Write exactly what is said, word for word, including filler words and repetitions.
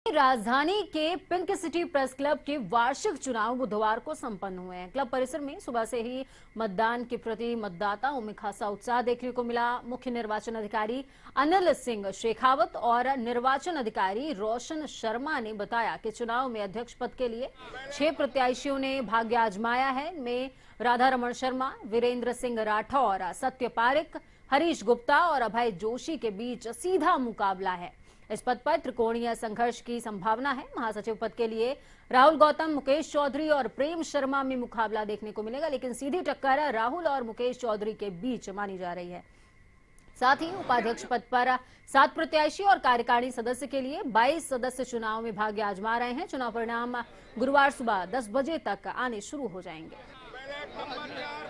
राजधानी के pink city press club के वार्षिक चुनाव बुधवार को संपन्न हुए हैं। क्लब परिसर में सुबह से ही मतदान के प्रति मतदाताओं में खासा उत्साह देखने को मिला। मुख्य निर्वाचन अधिकारी अनिल सिंह शेखावत और निर्वाचन अधिकारी रोशन शर्मा ने बताया कि चुनाव में अध्यक्ष पद के लिए छह प्रत्याशियों ने भाग्य आजमाया है। इनमें राधा रमण शर्मा, वीरेंद्र सिंह राठौर, सत्य पारिक, हरीश गुप्ता और अभय जोशी के बीच सीधा मुकाबला है। इस पद पर त्रिकोणीय संघर्ष की संभावना है। महासचिव पद के लिए राहुल गौतम, मुकेश चौधरी और प्रेम शर्मा में मुकाबला देखने को मिलेगा, लेकिन सीधी टक्कर राहुल और मुकेश चौधरी के बीच मानी जा रही है। साथ ही उपाध्यक्ष पद पर सात प्रत्याशी और कार्यकारिणी सदस्य के लिए बाईस सदस्य चुनाव में भाग्य आजमा रहे हैं। चुनाव परिणाम गुरुवार सुबह दस बजे तक आने शुरू हो जाएंगे।